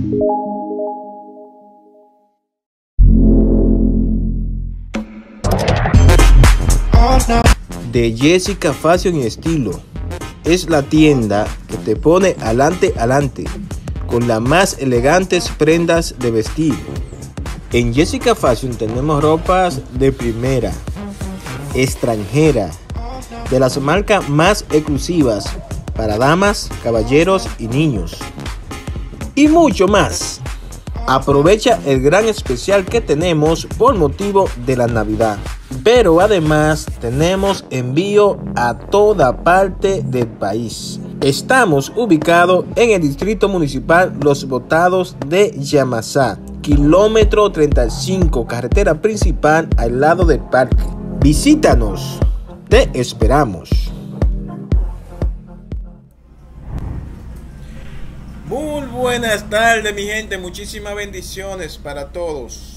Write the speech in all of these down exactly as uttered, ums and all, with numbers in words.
De Jessica Fashion y Estilo. Es la tienda que te pone adelante adelante con las más elegantes prendas de vestir. En Jessica Fashion tenemos ropas de primera, extranjera, de las marcas más exclusivas para damas, caballeros y niños, y mucho más. Aprovecha el gran especial que tenemos por motivo de la Navidad. Pero además tenemos envío a toda parte del país. Estamos ubicados en el Distrito Municipal Los Botados de Yamasá, kilómetro treinta y cinco, carretera principal al lado del parque. Visítanos, te esperamos. Muy buenas tardes, mi gente, muchísimas bendiciones para todos.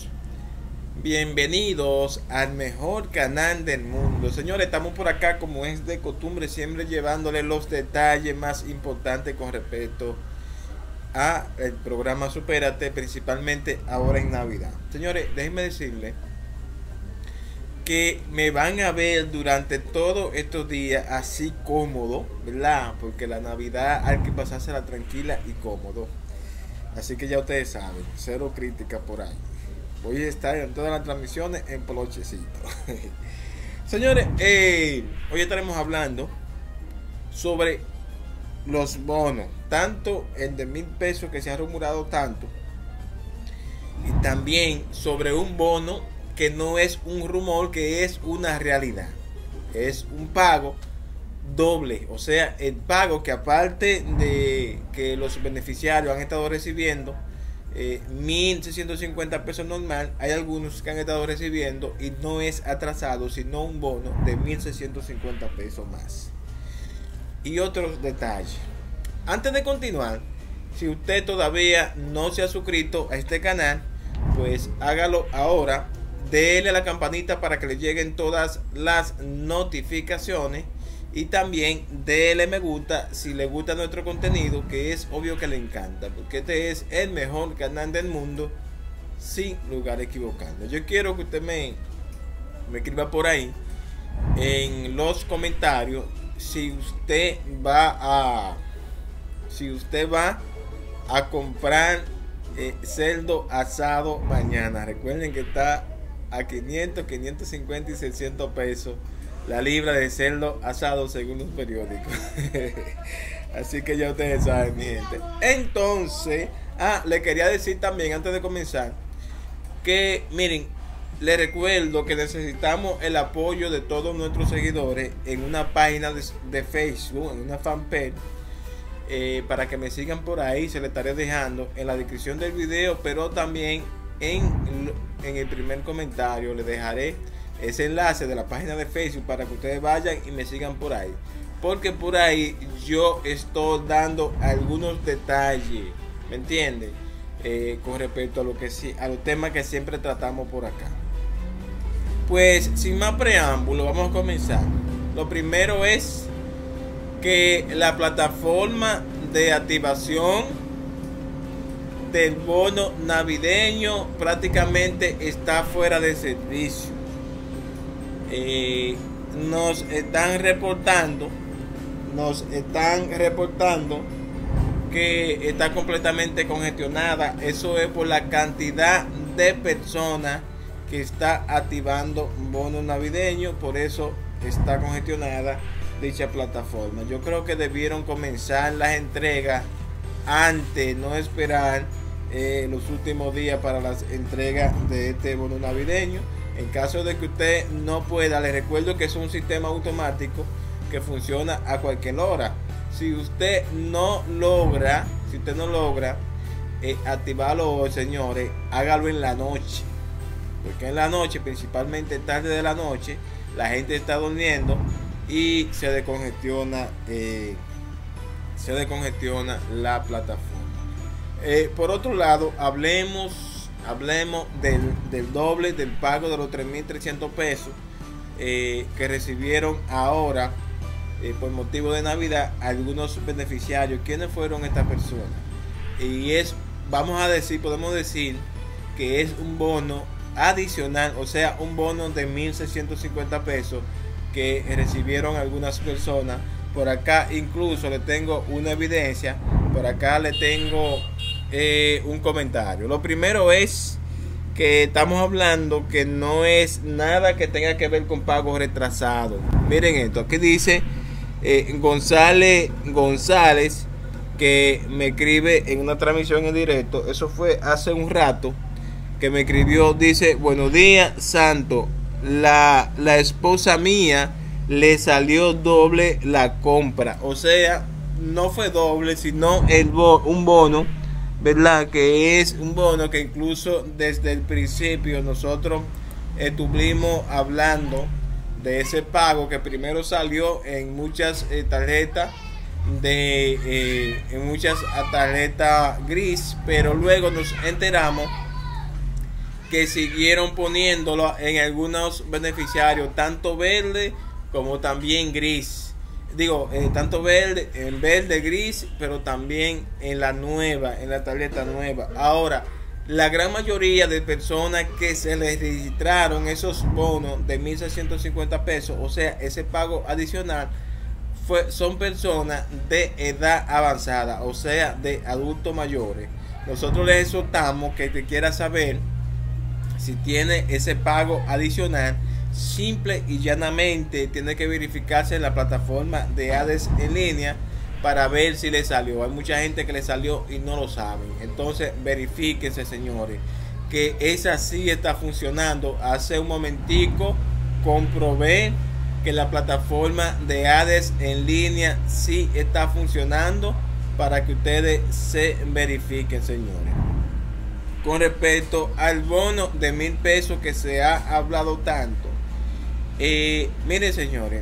Bienvenidos al mejor canal del mundo. Señores, estamos por acá como es de costumbre, siempre llevándole los detalles más importantes con respecto a el programa Supérate, principalmente ahora en Navidad. Señores, déjenme decirles que me van a ver durante todos estos días así cómodo, ¿verdad? Porque la Navidad hay que pasársela tranquila y cómodo. Así que ya ustedes saben, cero crítica por ahí. Voy a estar en todas las transmisiones en polochecito. Señores, eh, hoy estaremos hablando sobre los bonos, tanto el de mil pesos que se ha rumorado tanto, y también sobre un bono que no es un rumor, que es una realidad. Es un pago doble, o sea, el pago que aparte de que los beneficiarios han estado recibiendo Eh, mil seiscientos cincuenta pesos normal, hay algunos que han estado recibiendo y no es atrasado, sino un bono de mil seiscientos cincuenta pesos más. Y otros detalles. Antes de continuar, si usted todavía no se ha suscrito a este canal, pues hágalo ahora. Dele a la campanita para que le lleguen todas las notificaciones. Y también déle me gusta si le gusta nuestro contenido, que es obvio que le encanta, porque este es el mejor canal del mundo, sin lugar equivocando. Yo quiero que usted me, me escriba por ahí en los comentarios si usted va a si usted va a comprar eh, cerdo asado mañana. Recuerden que está a quinientos, quinientos cincuenta y seiscientos pesos la libra de cerdo asado según los periódicos. Así que ya ustedes saben, mi gente. Entonces, ah, le quería decir también antes de comenzar que, miren, les recuerdo que necesitamos el apoyo de todos nuestros seguidores en una página de, de Facebook, en una fanpage, eh, para que me sigan por ahí. Se les estaré dejando en la descripción del video, pero también en, en el primer comentario les dejaré ese enlace de la página de Facebook para que ustedes vayan y me sigan por ahí, porque por ahí yo estoy dando algunos detalles, ¿me entienden? Eh, con respecto a lo que sí, a los temas que siempre tratamos por acá. Pues sin más preámbulo, vamos a comenzar. Lo primero es que la plataforma de activación del bono navideño prácticamente está fuera de servicio. Eh, nos están reportando nos están reportando que está completamente congestionada. Eso es por la cantidad de personas que está activando bono navideño, por eso está congestionada dicha plataforma. Yo creo que debieron comenzar las entregas antes, no esperar eh, los últimos días para las entregas de este bono navideño. En caso de que usted no pueda, les recuerdo que es un sistema automático que funciona a cualquier hora. Si usted no logra, si usted no logra eh, activarlo hoy, señores, hágalo en la noche. Porque en la noche, principalmente tarde de la noche, la gente está durmiendo y se descongestiona, eh, se descongestiona la plataforma. Eh, por otro lado, hablemos Hablemos del, del doble del pago de los tres mil trescientos pesos eh, que recibieron ahora eh, por motivo de Navidad algunos beneficiarios. ¿Quiénes fueron estas personas? Y es vamos a decir, podemos decir que es un bono adicional, o sea, un bono de mil seiscientos cincuenta pesos que recibieron algunas personas. Por acá incluso le tengo una evidencia, por acá le tengo eh, un comentario. Lo primero es que estamos hablando que no es nada que tenga que ver con pago retrasado. Miren esto, aquí dice eh, González González, que me escribe en una transmisión en directo, eso fue hace un rato, que me escribió, dice: buenos días, Santo, la, la esposa mía le salió doble la compra, o sea, no fue doble, sino el bo un bono, ¿verdad? Que es un bono que incluso desde el principio nosotros estuvimos hablando de ese pago, que primero salió en muchas eh, tarjetas de eh, en muchas tarjetas gris, pero luego nos enteramos que siguieron poniéndolo en algunos beneficiarios, tanto verde como también gris. Digo, eh, tanto verde, en verde, gris, pero también en la nueva, en la tarjeta nueva. Ahora, la gran mayoría de personas que se les registraron esos bonos de mil seiscientos cincuenta pesos, o sea, ese pago adicional, fue, son personas de edad avanzada, o sea, de adultos mayores. Nosotros les exhortamos que el que quiera saber si tiene ese pago adicional, simple y llanamente tiene que verificarse en la plataforma de ADES en línea para ver si le salió. Hay mucha gente que le salió y no lo saben. Entonces verifíquense, señores, que esa sí está funcionando. Hace un momentico comprobé que la plataforma de ADES en línea sí está funcionando, para que ustedes se verifiquen, señores. Con respecto al bono de mil pesos que se ha hablado tanto, eh, miren, señores,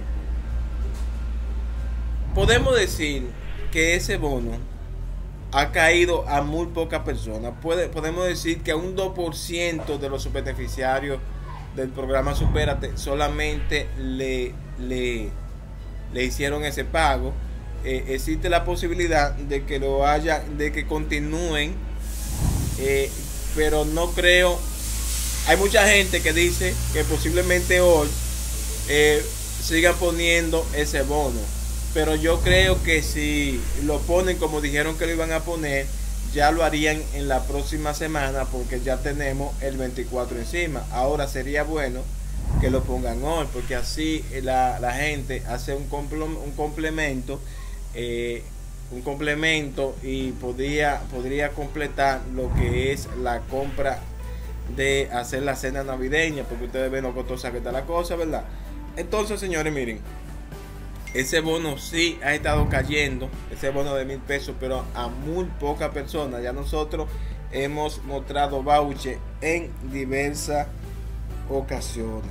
podemos decir que ese bono ha caído a muy pocas personas. Puede, podemos decir que a un dos por ciento de los beneficiarios del programa Supérate solamente le, le, le hicieron ese pago. Eh, existe la posibilidad de que lo haya, de que continúen, eh, pero no creo. Hay mucha gente que dice que posiblemente hoy eh, sigan poniendo ese bono, pero yo creo que si lo ponen como dijeron que lo iban a poner, ya lo harían en la próxima semana, porque ya tenemos el veinticuatro encima. Ahora sería bueno que lo pongan hoy, porque así la, la gente hace un, compl un complemento eh, un complemento y podría, podría completar lo que es la compra de hacer la cena navideña, porque ustedes ven lo costosa que está la cosa, ¿verdad? Entonces, señores, miren, ese bono sí ha estado cayendo, ese bono de mil pesos, pero a muy pocas personas. Ya nosotros hemos mostrado voucher en diversas ocasiones.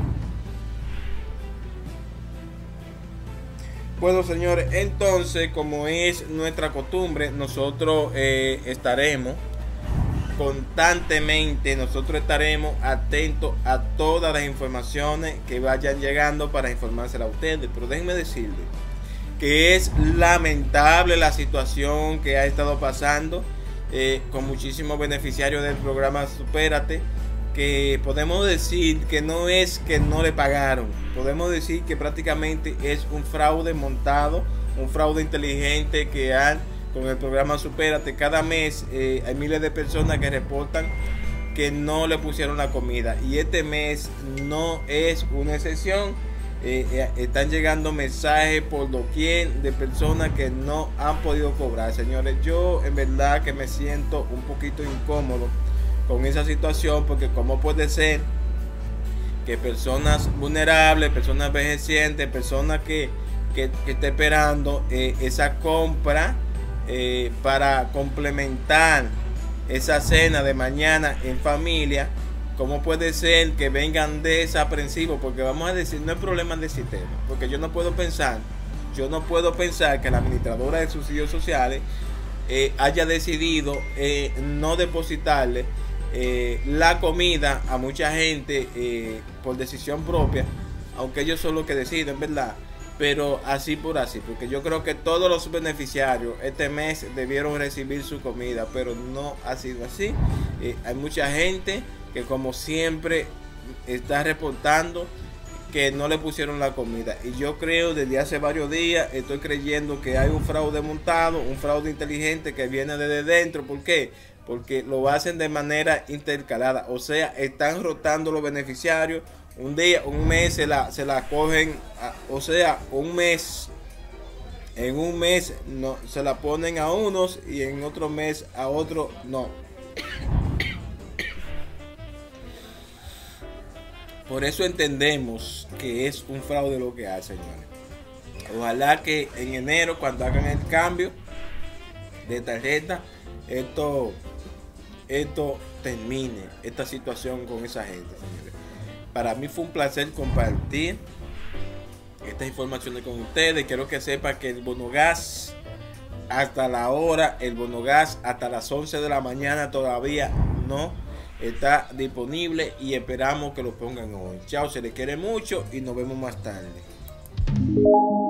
Bueno, señores, entonces, como es nuestra costumbre, nosotros eh, estaremos constantemente, nosotros estaremos atentos a todas las informaciones que vayan llegando para informársela a ustedes. Pero déjenme decirles que es lamentable la situación que ha estado pasando eh, con muchísimos beneficiarios del programa Supérate, que podemos decir que no es que no le pagaron, podemos decir que prácticamente es un fraude montado, un fraude inteligente que han con el programa Supérate. Cada mes eh, hay miles de personas que reportan que no le pusieron la comida, y este mes no es una excepción. Eh, eh, están llegando mensajes por doquier de personas que no han podido cobrar. Señores, yo en verdad que me siento un poquito incómodo con esa situación, porque cómo puede ser que personas vulnerables, personas envejecientes, personas que, que, que estén esperando eh, esa compra eh, para complementar esa cena de mañana en familia, cómo puede ser que vengan desaprensivos, porque vamos a decir, no es problema del sistema, porque yo no puedo pensar, yo no puedo pensar que la administradora de subsidios sociales eh, haya decidido eh, no depositarle Eh, la comida a mucha gente eh, por decisión propia, aunque ellos son los que deciden, ¿verdad? pero así por así, porque yo creo que todos los beneficiarios este mes debieron recibir su comida, pero no ha sido así. Eh, hay mucha gente que, como siempre, está reportando que no le pusieron la comida, y yo creo, desde hace varios días estoy creyendo que hay un fraude montado, un fraude inteligente que viene desde dentro. ¿Por qué? Porque lo hacen de manera intercalada, o sea, están rotando los beneficiarios. Un día, un mes se la, se la cogen, a, o sea, un mes, en un mes no, se la ponen a unos y en otro mes a otro no. Por eso entendemos que es un fraude lo que hace, señores. Ojalá que en enero, cuando hagan el cambio de tarjeta, esto, esto termine, esta situación con esa gente, señores. Para mí fue un placer compartir estas informaciones con ustedes. Quiero que sepan que el bono gas, hasta la hora, el bono gas hasta las once de la mañana todavía no está disponible, y esperamos que lo pongan hoy. Chao, se les quiere mucho y nos vemos más tarde.